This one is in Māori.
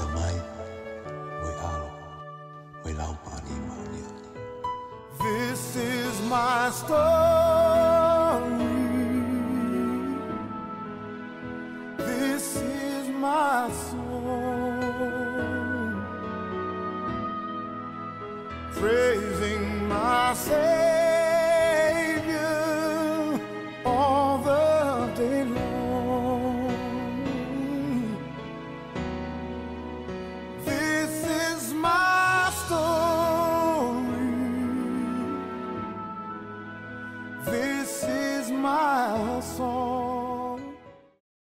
mai we alo we lau mani mani. This is my story. This is my song, praising my Savior